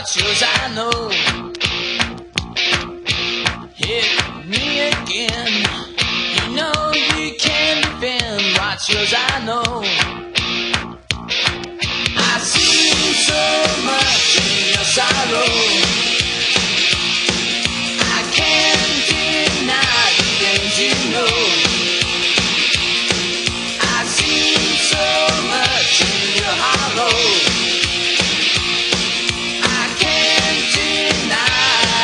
what yours I know. Hit me again. You know you can't defend what yours I know. I see so much in your sorrow. I can't deny the things you know. I see so much in your hollow.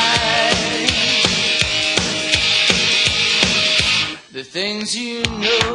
The things you know.